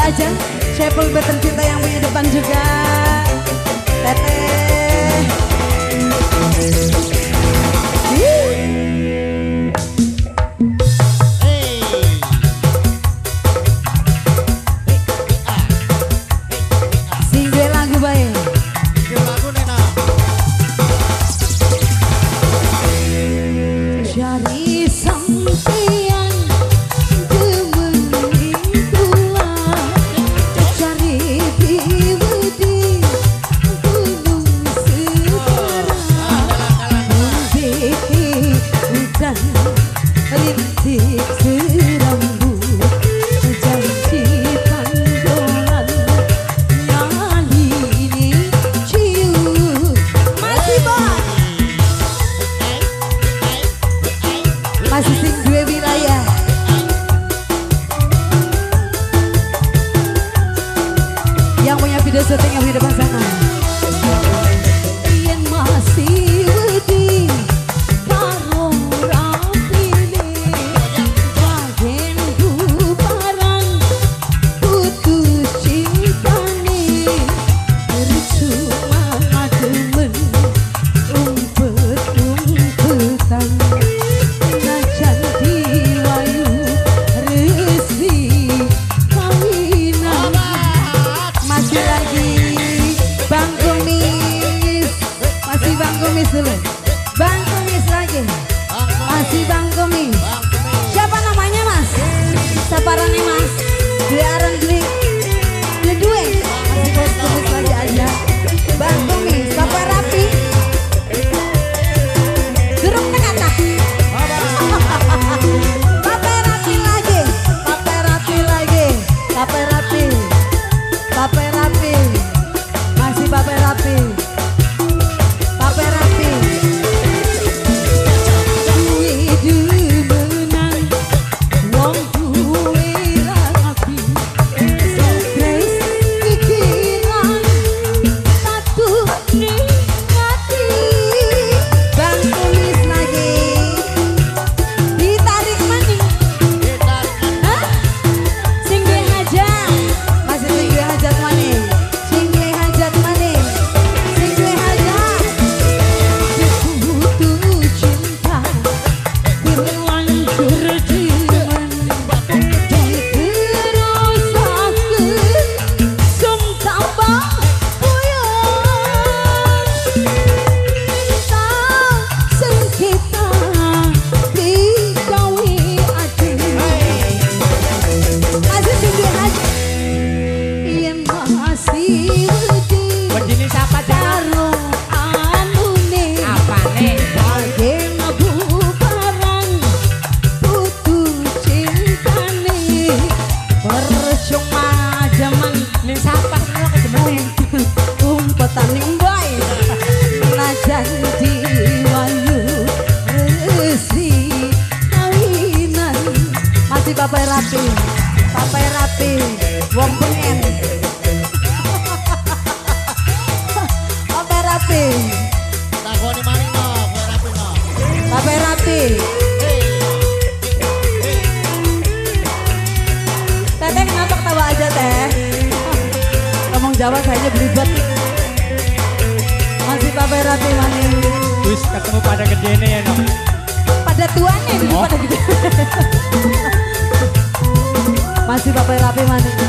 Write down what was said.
aja. Chapel tercinta yang punya depan juga. Teteh. Single lagu baik. Cari sampean gemeling kula, cari diwedi gunung sekarang, membeki hutan rintik serambut, janji panggolan nyalini ciut. Masih bang, masih sing dua wilayah. Yang punya video syuting yang di depan sana. Yen masih wedi karo rapine, bagen bubaran putus cintane, percuma demen umpet-umpetan. Bang Kumis lagi, masih Bang Kumis. Siapa namanya mas? Saparannya mas? Biaran beli dua. Masih Bang Kumis lagi aja. Bang Kumis, sampai rapi. Durung kata. Sampai rapi lagi, sampai rapi lagi, sampai rapi, sampai rapi, masih sampai rapi. Papai rapi, wong pengen. Papai rapi. Takoni maning no, rapi no. Papai rapi. Teteh kenapa ketawa aja teh? Ngomong Jawa kayaknya belibet. Masih papai rapi maning. Terus ketemu pada gedene ya no. Pada tuannya dulu pada gede. Masih papai rapi maning.